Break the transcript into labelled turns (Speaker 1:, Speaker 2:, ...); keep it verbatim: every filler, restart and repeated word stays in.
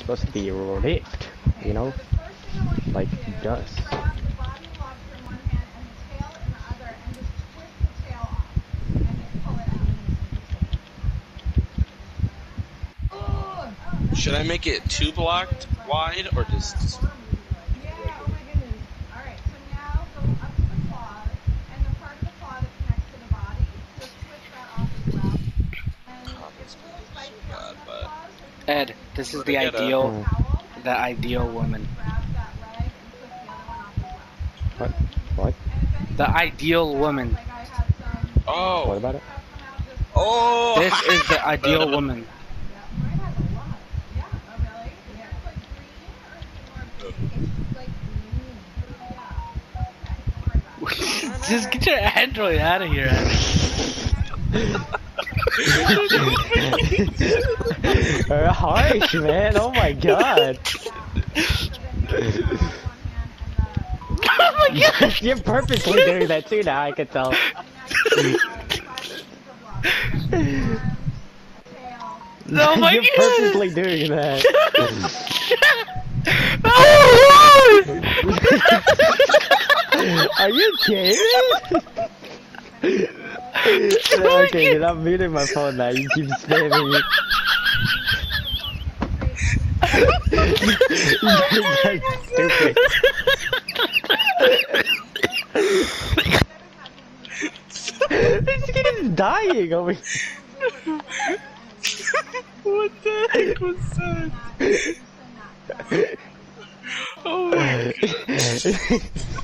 Speaker 1: supposed to be ripped, you know? Like dust.
Speaker 2: Should I make it two blocked wide or just?
Speaker 3: Ed, this is the ideal,
Speaker 1: Hmm.
Speaker 3: the ideal woman.
Speaker 1: What? What?
Speaker 3: The ideal woman.
Speaker 2: Oh.
Speaker 1: What about it?
Speaker 2: Oh.
Speaker 3: This is the ideal woman. Just get your Android out of here, Ed.
Speaker 1: Harsh, man. Oh my god.
Speaker 3: Oh my god!
Speaker 1: You're purposely doing that too now, I can tell.
Speaker 3: Oh my
Speaker 1: You're
Speaker 3: god!
Speaker 1: purposely doing that. Are you kidding? Okay, then I'm muting my phone now. You keep spamming it. You guys are stupid. This kid is dying over here.
Speaker 2: What the heck was that? Oh my god.